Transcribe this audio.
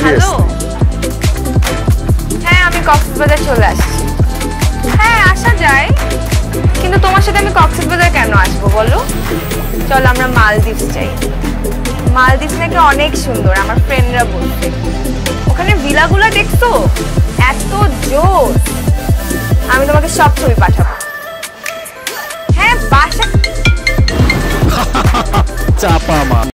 Hello, হ্যাঁ আমি কক্সবাজার চলে আসছি। হ্যাঁ আসা যায়, কিন্তু তোমার সাথে আমি কক্সবাজার কেন আসবো বলো? চলো আমরা মালদ্বীপ যাই। মালদ্বীপ নাকি অনেক সুন্দর, আমার ফ্রেন্ডরা বলছে। ওখানে ভিলাগুলো দেখছো, এত জোর। আমি তোমাকে সব ছবি পাঠাবো। হ্যাঁ বাসা চাপা মা।